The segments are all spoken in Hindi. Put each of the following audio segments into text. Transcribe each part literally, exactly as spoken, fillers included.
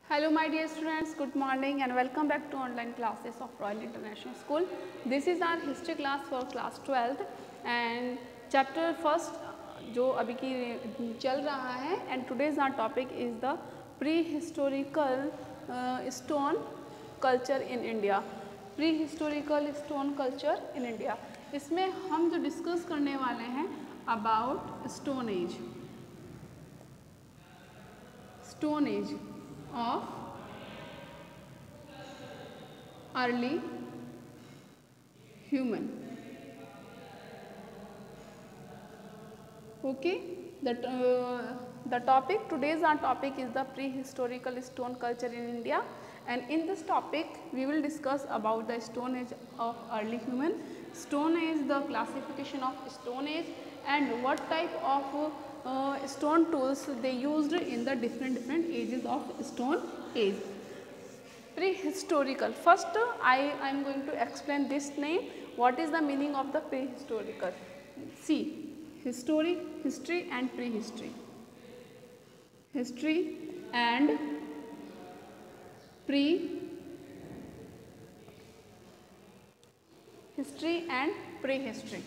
Hello my dear students, good morning and welcome back to online classes of Royal International School. This is our history class for class twelfth and chapter first जो अभी की चल रहा है and today's our topic is the prehistorical uh, stone culture in India. Prehistorical stone culture in India. इसमें हम जो डिस्कस करने वाले हैं about stone age. Stone age of early human. Okay, that uh, the topic today's our topic is the prehistorical stone culture in India, and in this topic we will discuss about the stone age of early human, stone age, the classification of stone age, and what type of uh, stone tools they used in the different different ages of stone age. Prehistorical. First, I am going to explain this name. What is the meaning of the prehistorical? See, history, history and prehistory. History and pre. History and prehistory.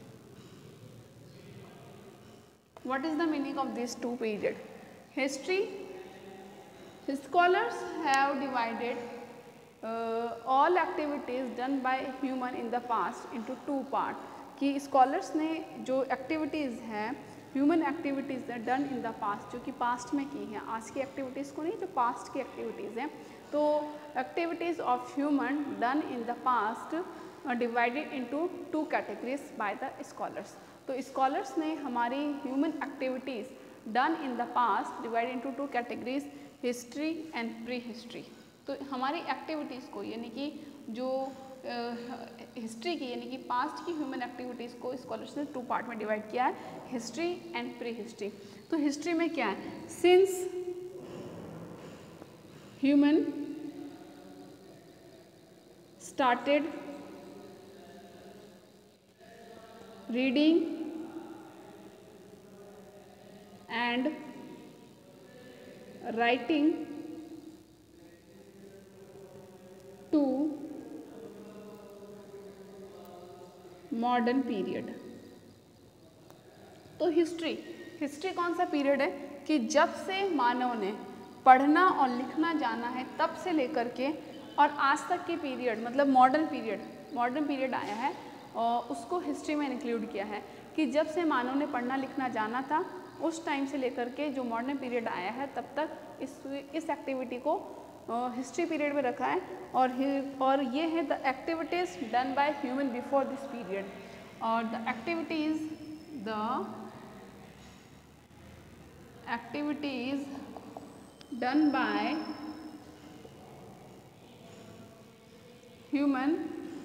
What is the meaning of these two periods? History. Scholars have divided uh, all activities done by human in the past into two parts. कि scholars ने जो activities हैं human activities हैं done in the past, जो कि past में की हैं, आज की activities को नहीं, जो past की activities हैं, तो activities of human done in the past are divided into two categories by the scholars. तो scholars ने हमारी human activities done in the past divided into two categories, history and prehistory. तो हमारी एक्टिविटीज़ को यानी कि जो हिस्ट्री uh, की यानी कि पास्ट की ह्यूमन एक्टिविटीज़ को स्कॉलर्स ने टू पार्ट में डिवाइड किया है, हिस्ट्री एंड प्री हिस्ट्री. तो हिस्ट्री में क्या है? Since human started reading and writing to modern period. तो हिस्ट्री हिस्ट्री कौन सा पीरियड है कि जब से मानव ने पढ़ना और लिखना जाना है तब से लेकर के और आज तक के पीरियड, मतलब मॉडर्न पीरियड मॉडर्न पीरियड आया है और उसको हिस्ट्री में इंक्लूड किया है कि जब से मानव ने पढ़ना लिखना जाना था उस टाइम से लेकर के जो मॉडर्न पीरियड आया है तब तक इस इस एक्टिविटी को हिस्ट्री पीरियड में रखा है. और और ये है the activities done by human before this period. और the activities the activities done by human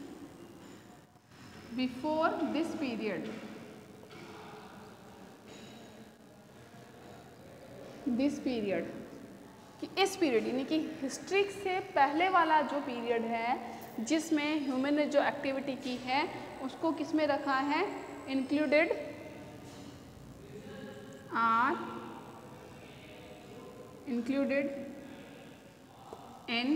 before this period this period कि इस पीरियड यानी कि हिस्ट्री से पहले वाला जो पीरियड है जिसमें ह्यूमन ने जो एक्टिविटी की है उसको किस में रखा है? Included are included in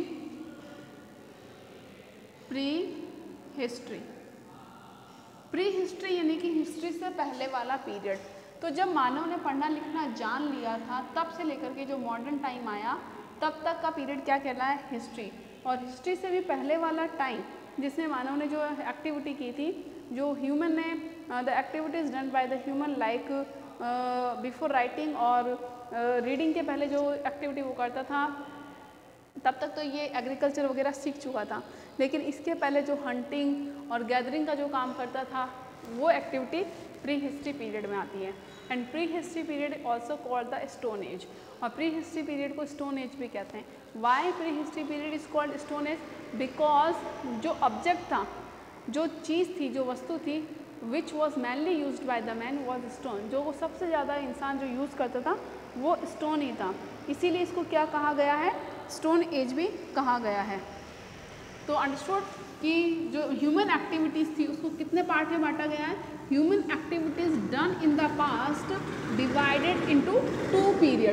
prehistory. Prehistory यानी कि हिस्ट्री से पहले वाला पीरियड. तो जब मानव ने पढ़ना लिखना जान लिया था तब से लेकर के जो मॉडर्न टाइम आया तब तक का पीरियड क्या कहला है? हिस्ट्री. और हिस्ट्री से भी पहले वाला टाइम जिसमें मानव ने जो एक्टिविटी की थी, जो ह्यूमन ने the activities done by the human like before writing और रीडिंग uh, के पहले जो एक्टिविटी वो करता था तब तक तो ये एग्रीकल्चर वगैरह सीख चुका था, लेकिन इसके पहले जो हंटिंग और गैदरिंग का जो काम करता था वो एक्टिविटी प्री हिस्ट्री पीरियड में आती है. And prehistory period also called the stone age. और प्री हिस्ट्री पीरियड को स्टोन एज भी कहते हैं. Why prehistory period is called stone age? Because जो ऑब्जेक्ट था, जो चीज़ थी, जो वस्तु थी which was mainly use by the man was stone. जो वो सबसे ज़्यादा इंसान जो यूज़ करता था वो स्टोन ही था, इसीलिए इसको क्या कहा गया है? स्टोन एज भी कहा गया है. तो अंडरस्टूड कि जो ह्यूमन एक्टिविटीज़ थी उसको कितने पार्ट में बांटा गया है? Human activities done in the past divided into two period.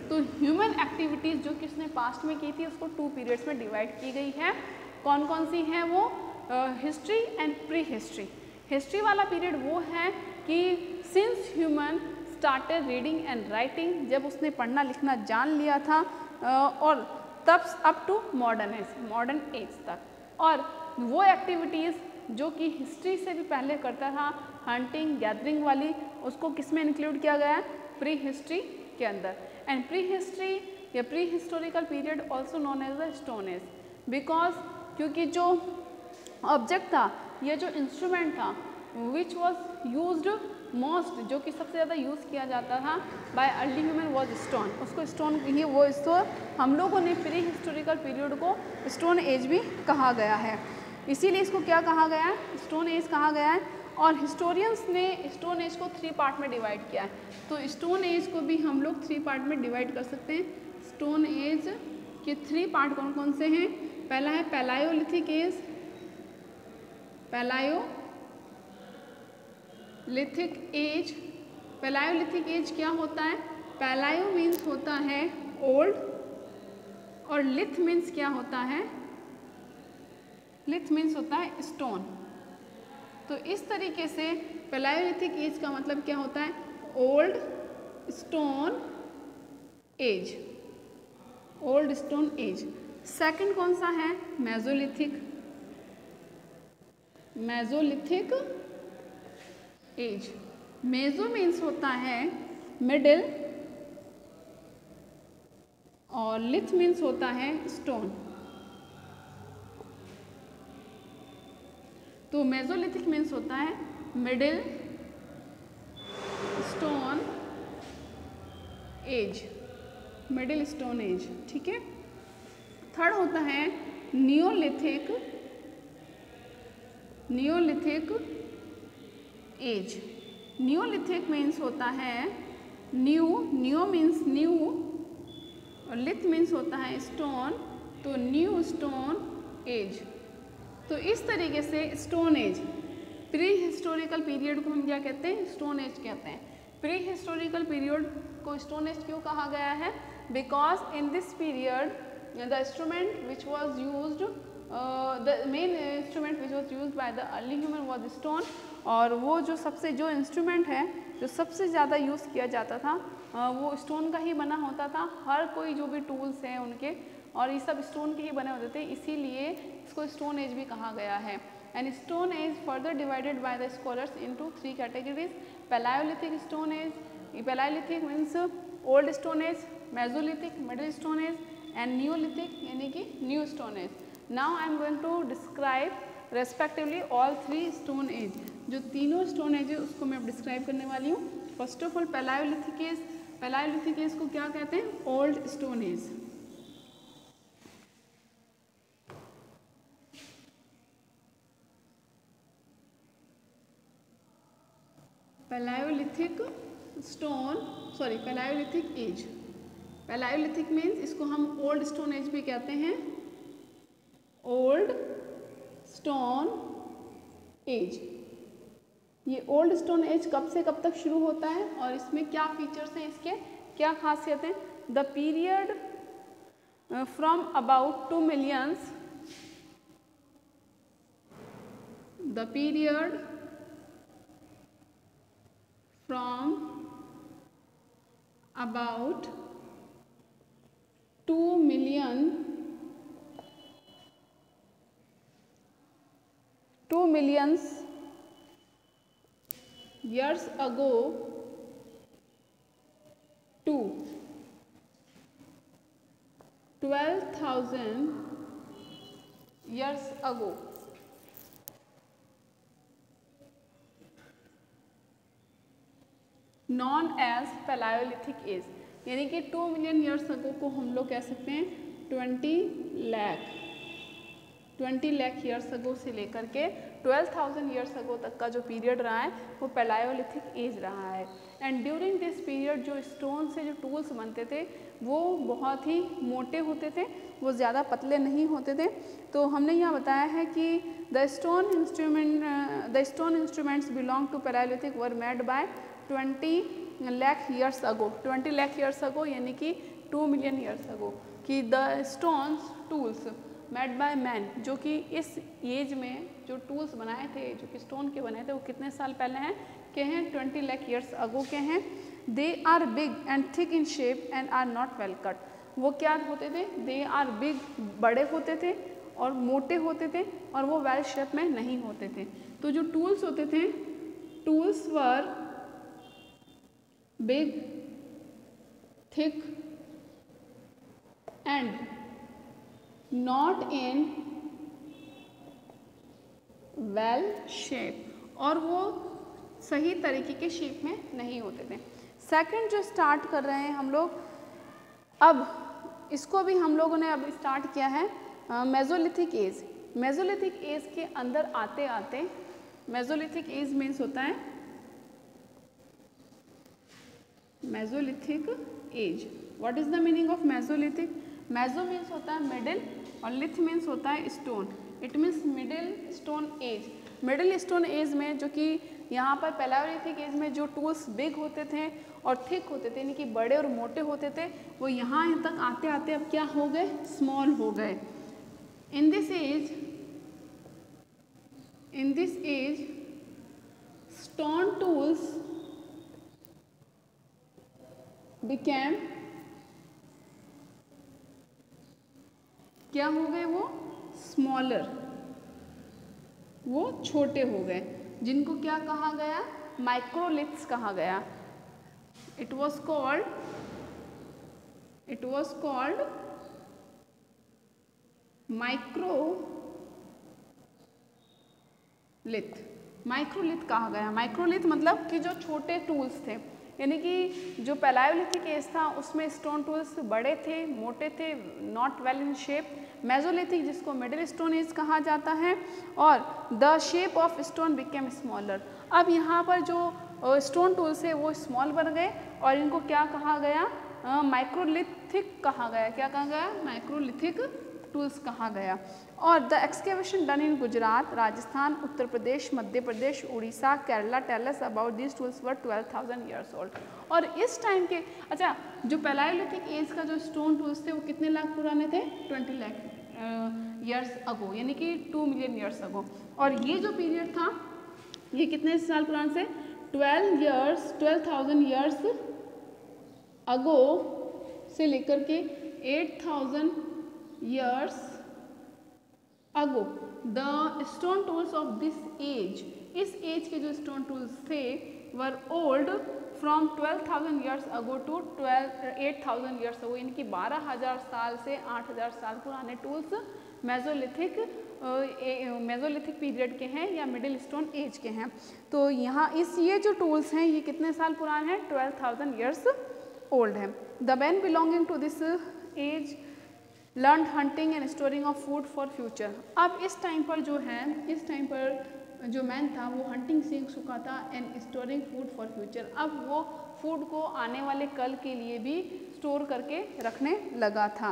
तो ह्यूमन एक्टिविटीज़ जो किसने पास्ट में की थी उसको टू पीरियड्स में डिवाइड की गई है। कौन कौन सी हैं वो? History and prehistory. History वाला पीरियड वो है कि since human started reading and writing, जब उसने पढ़ना लिखना जान लिया था uh, और तब up to modern age, modern age तक। और वो एक्टिविटीज़ जो कि हिस्ट्री से भी पहले करता था, हंटिंग गैदरिंग वाली, उसको किस में इंक्लूड किया गया है? प्री हिस्ट्री के अंदर। एंड प्री हिस्ट्री या prehistorical period also known as the stone age, because क्योंकि जो ऑब्जेक्ट था, ये जो इंस्ट्रूमेंट था विच वॉज यूज्ड मोस्ट, जो कि सबसे ज़्यादा यूज़ किया जाता था by early human was stone, उसको स्टोन ही वो इसको हम लोगों ने प्री हिस्टोरिकल पीरियड को स्टोन एज भी कहा गया है। इसीलिए इसको क्या कहा गया है? स्टोन एज कहा गया है। और हिस्टोरियंस ने स्टोन एज को थ्री पार्ट में डिवाइड किया है। तो स्टोन एज को भी हम लोग थ्री पार्ट में डिवाइड कर सकते हैं। स्टोन एज के थ्री पार्ट कौन कौन से हैं? पहला है palaeolithic age, palaeolithic age. Palaeolithic age क्या होता है? पैलायो मीन्स होता है ओल्ड और लिथ मीन्स क्या होता है? लिथ मीन्स होता है स्टोन। तो इस तरीके से पैलायोलिथिक एज का मतलब क्या होता है? Old stone age, old stone age. Second कौन सा है? Mesolithic, mesolithic age. Meso means होता है मिडिल और लिथ मीन्स होता है स्टोन। तो मेसोलिथिक मीन्स होता है middle stone age, middle stone age, ठीक है। थर्ड होता है neolithic, neolithic age. Neolithic means होता है न्यू, न्यू मीन्स न्यू और लिथ मीन्स होता है स्टोन, तो न्यू स्टोन एज। तो इस तरीके से stone age, prehistorical period को हम क्या कहते हैं? स्टोन एज कहते हैं। प्री हिस्टोरिकल पीरियड को स्टोन एज क्यों कहा गया है? Because in this period the instrument which was used, the main instrument which was used by the early human was stone. और वो जो सबसे जो इंस्ट्रूमेंट है जो सबसे ज़्यादा यूज़ किया जाता था uh, वो स्टोन का ही बना होता था। हर कोई जो भी टूल्स हैं उनके, और ये सब स्टोन के ही बने होते थे, इसीलिए इसको स्टोन एज भी कहा गया है। And stone age further divided by the scholars into three categories. Palaeolithic stone age, palaeolithic means old stone age, mesolithic middle stone age and neolithic यानी कि new stone age. Now I am going to describe respectively all three stone age. जो तीनों स्टोन एज है उसको मैं अब डिस्क्राइब करने वाली हूँ। First of all palaeolithic age, palaeolithic age को क्या कहते हैं? Old stone age. Palaeolithic stone sorry palaeolithic age. Palaeolithic means इसको हम ओल्ड स्टोन एज भी कहते हैं, ओल्ड स्टोन एज। ये ओल्ड स्टोन एज कब से कब तक शुरू होता है और इसमें क्या फीचर्स हैं, इसके क्या खासियत हैं? The period from about two millions, the period from about two million two millions years ago to twelve thousand years ago known as palaeolithic age. यानी कि टू मिलियन ईयर्स अगो को हम लोग कह सकते हैं twenty lakh twenty lakh years ago से लेकर के ट्वेल्व थाउजेंड ईयर्स अगो तक का जो पीरियड रहा है वो पैलायोलिथिक एज रहा है। एंड ड्यूरिंग दिस पीरियड जो स्टोन से जो टूल्स बनते थे वो बहुत ही मोटे होते थे, वो ज़्यादा पतले नहीं होते थे। तो हमने यहाँ बताया है कि the stone instrument the stone instruments belong to palaeolithic were made by twenty lakh years ago, twenty lakh years ago यानी कि टू मिलियन ईयर्स अगो कि the stones tools made by man, जो कि इस एज में जो टूल्स बनाए थे, जो कि स्टोन के बनाए थे, वो कितने साल पहले हैं के हैं, ट्वेंटी लाख ईयर्स अगो के हैं। They are big and thick in shape and are not well cut, वो क्या होते थे, दे आर बिग बड़े होते थे और मोटे होते थे और वो वेल शेप में नहीं होते थे। तो जो टूल्स होते थे, tools were big thick and not in well shape, और वो सही तरीके के शेप में नहीं होते थे। सेकंड जो स्टार्ट कर रहे हैं हम लोग, अब इसको भी हम लोगों ने अब स्टार्ट किया है मेसोलिथिक एज। मेसोलिथिक एज के अंदर आते आते, मेसोलिथिक एज मीन्स होता है mesolithic age. What is the meaning of mesolithic? Meso means होता है मिडिल और लिथ मीन्स होता है stone, it means middle stone age. Middle stone age में, जो कि यहाँ पर पैलेओलिथिक एज में जो टूल्स बिग होते थे और थिक होते थे यानी कि बड़े और मोटे होते थे, वो यहाँ तक आते आते अब क्या हो गए, स्मॉल हो गए। In this age in this age stone tools became, क्या हो गए, वो स्मॉलर, वो छोटे हो गए, जिनको क्या कहा गया, माइक्रोलिथ्स कहा गया। It was called it was called microlith, microlith कहा गया। माइक्रोलिथ मतलब कि जो छोटे टूल्स थे, यानी कि जो पैलेओलिथिक एज था उसमें स्टोन टूल्स बड़े थे, मोटे थे, not well in shape. Mesolithic जिसको मिडिल स्टोन एज कहा जाता है, और the shape of stone became smaller. अब यहाँ पर जो स्टोन टूल्स है वो स्मॉल बन गए और इनको क्या कहा गया, माइक्रोलिथिक कहा गया। क्या कहा गया, माइक्रोलिथिक टूल्स कहा गया। और the excavation done in Gujarat, Rajasthan, Uttar Pradesh, Madhya Pradesh, Orissa, Kerala tell us about this tools were twelve thousand years old. और इस टाइम के, अच्छा, जो पैलेओलिथिक एज का जो स्टोन टूल्स थे वो कितने लाख पुराने थे, ट्वेंटी लाख ईयर्स अगो, यानी कि टू मिलियन ईयर्स अगो। और ये जो पीरियड था ये कितने साल पुराने से, twelve years twelve thousand years ago से लेकर के eight thousand years ago. The stone tools of this age, इस एज के जो स्टोन टूल्स थे were old from twelve thousand years ago to twelve eight thousand years ago, यानी कि बारह हज़ार साल से आठ हज़ार साल पुराने टूल्स मेसोलिथिक मेसोलिथिक पीरियड के हैं या मिडिल स्टोन एज के हैं। तो यहाँ इस ये जो टूल्स हैं ये कितने साल पुराने हैं, ट्वेल्व थाउजेंड ईयर्स ओल्ड है। The man belonging to this age learn hunting and storing of food for future. अब इस टाइम पर जो है, इस टाइम पर जो मैन था वो हंटिंग सीख चुका था and storing food for future. अब वो फूड को आने वाले कल के लिए भी स्टोर करके रखने लगा था।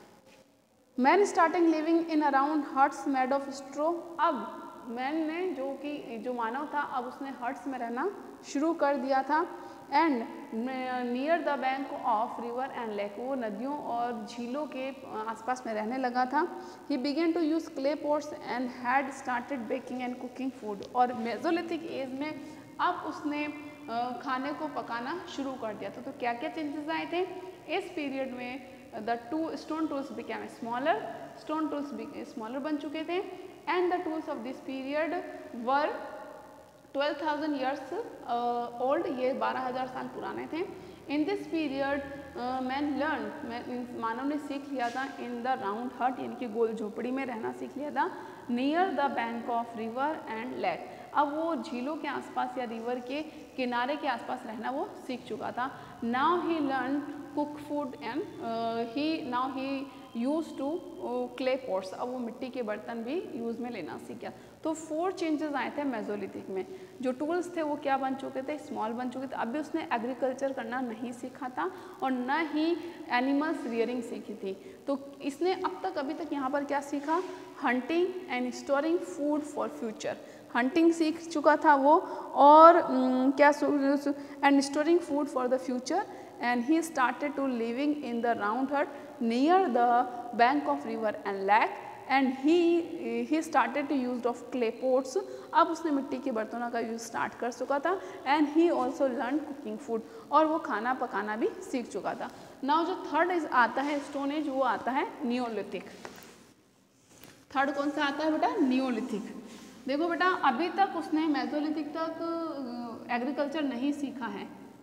Man starting living in around huts made of straw. अब मैन ने, जो कि जो मानव था, अब उसने हट्स में रहना शुरू कर दिया था। And near the bank of river and lake, वो नदियों और झीलों के आसपास में रहने लगा था। He began to use clay pots and had started baking and cooking food. और मेसोलिथिक एज में अब उसने खाने को पकाना शुरू कर दिया था। तो क्या क्या चेंजेस आए थे इस पीरियड में, the two stone tools became smaller, stone tools smaller बन चुके थे। And the tools of this period were twelve thousand years old, ये बारह हज़ार साल पुराने थे। In this period man learn, मानव ने सीख लिया था इन द राउंड हट, यानी कि गोल झोपड़ी में रहना सीख लिया था। Near the bank of river and lake, अब वो झीलों के आसपास या रिवर के किनारे के आसपास रहना वो सीख चुका था। Now he learn cook food and he now he use to clay pots, अब वो मिट्टी के बर्तन भी यूज़ में लेना सीख गया। तो फोर चेंजेस आए थे मेसोलिथिक में। जो टूल्स थे वो क्या बन चुके थे, स्मॉल बन चुके थे। अभी उसने एग्रीकल्चर करना नहीं सीखा था और न ही एनिमल्स रियरिंग सीखी थी। तो इसने अब तक अभी तक यहाँ पर क्या सीखा, hunting and storing food for future. Hunting सीख चुका था वो, और um, क्या and storing food for the future, and he started to living in the round hut near the bank of river and lake, and he he started to use of clay pots, अब उसने मिट्टी के बर्तनों का यूज़ स्टार्ट कर चुका था, and he also learn cooking food, और वो खाना पकाना भी सीख चुका था। नाउ जो थर्ड इज आता है स्टोन एज, वो आता है नियोलिथिक। थर्ड कौन सा आता है बेटा? नियोलिथिक। देखो बेटा, अभी तक उसने मेसोलिथिक तक एग्रीकल्चर नहीं सीखा है।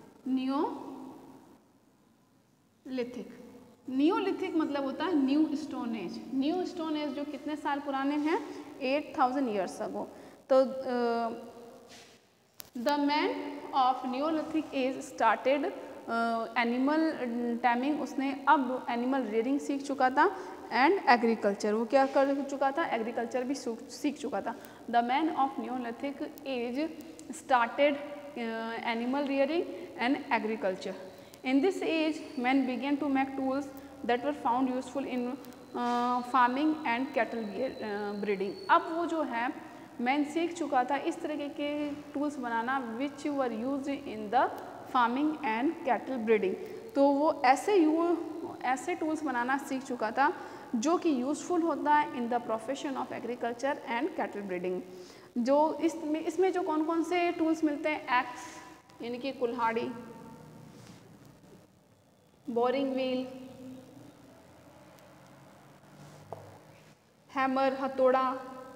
नियोलिथिक, नियोलिथिक मतलब होता है new stone age. New stone age जो कितने साल पुराने हैं? Eight thousand years ago. तो the man of neolithic age started animal taming, उसने अब एनिमल रेयरिंग सीख चुका था, एंड एग्रीकल्चर, वो क्या कर चुका था? एग्रीकल्चर भी सीख चुका था। The man of neolithic age started animal rearing and agriculture. In this age man began to make tools that were found useful in farming and cattle breeding. अब वो जो है मैन सीख चुका था इस तरीके के टूल्स बनाना which were use in the farming and cattle breeding. तो वो ऐसे यू ऐसे टूल्स बनाना सीख चुका था जो कि यूज़फुल होता है in the profession of agriculture and cattle breeding. जो इसमें इसमें जो कौन कौन से टूल्स मिलते हैं? एक्स यानी कि कुल्हाड़ी, बोरिंग व्हील, हैमर हथौड़ा,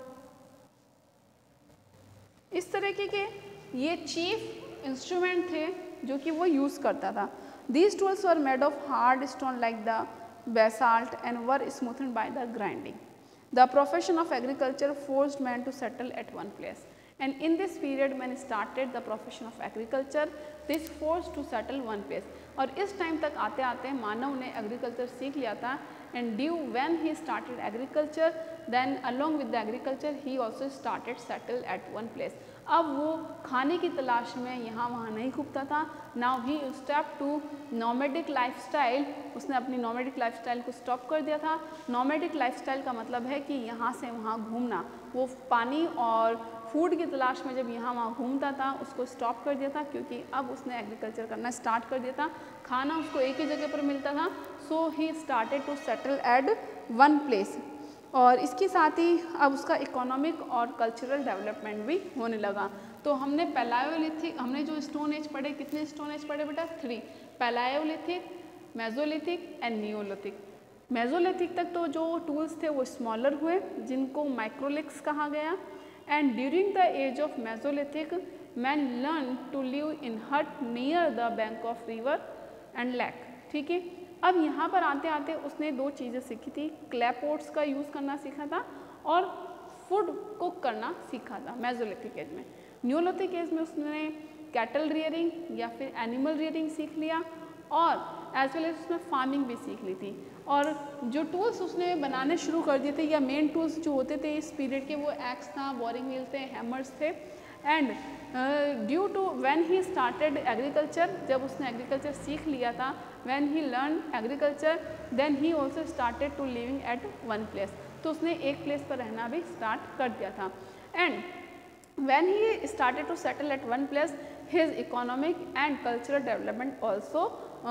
इस तरीके के ये चीफ इंस्ट्रूमेंट थे जो कि वो यूज़ करता था। These tools were made of hard stone like the basalt and were smoothened by the grinding. The profession of agriculture forced man to settle at one place, and in this period man started the profession of agriculture. This forced to settle one place. और इस टाइम तक आते आते मानव ने एग्रीकल्चर सीख लिया था, and due when he started agriculture, then along with the agriculture he also started settle at one place. अब वो खाने की तलाश में यहाँ वहाँ नहीं घूमता था। Now he step to nomadic lifestyle, उसने अपनी नोमेडिक लाइफस्टाइल को स्टॉप कर दिया था। नोमेडिक लाइफस्टाइल का मतलब है कि यहाँ से वहाँ घूमना, वो पानी और फूड की तलाश में जब यहाँ वहाँ घूमता था उसको स्टॉप कर दिया था, क्योंकि अब उसने एग्रीकल्चर करना स्टार्ट कर दिया था। खाना उसको एक ही जगह पर मिलता था, so he started to settle at one place. और इसके साथ ही अब उसका इकोनॉमिक और कल्चरल डेवलपमेंट भी होने लगा। तो हमने पैलायोलिथिक, हमने जो स्टोन एज पढ़े, कितने स्टोन एज पढ़े बेटा? Three, paleolithic, mesolithic and neolithic. Mesolithic तक तो जो टूल्स थे वो स्मॉलर हुए, जिनको माइक्रोलिथ्स कहा गया। And during the age of mesolithic man learn to live in hut near the bank of river and lake. ठीक है, अब यहाँ पर आते आते उसने दो चीज़ें सीखी थी, क्ले पॉट्स का यूज़ करना सीखा था और फूड कुक करना सीखा था मेसोलिथिक एज में। नियोलिथिक एज में उसने कैटल रियरिंग या फिर एनिमल रियरिंग सीख लिया, और एज वेल एज उसने फार्मिंग भी सीख ली थी। और जो टूल्स उसने बनाने शुरू कर दिए थे, या मेन टूल्स जो होते थे इस पीरियड के, वो एक्स था, बोरिंग व्हील थे, हैमर्स थे। And due to when he started agriculture, जब उसने एग्रीकल्चर सीख लिया था, when he learn agriculture then he also started to living at one place. तो उसने एक प्लेस पर रहना भी स्टार्ट कर दिया था। And when he started to settle at one place his economic and cultural development also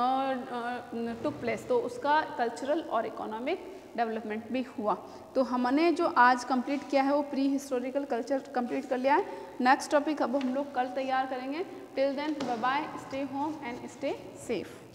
took place. तो उसका कल्चरल और इकोनॉमिक डेवलपमेंट भी हुआ। तो हमने जो आज कंप्लीट किया है वो प्री हिस्टोरिकल कल्चर कंप्लीट कर लिया है। नेक्स्ट टॉपिक अब हम लोग कल तैयार करेंगे। Till then bye bye, stay home and stay safe.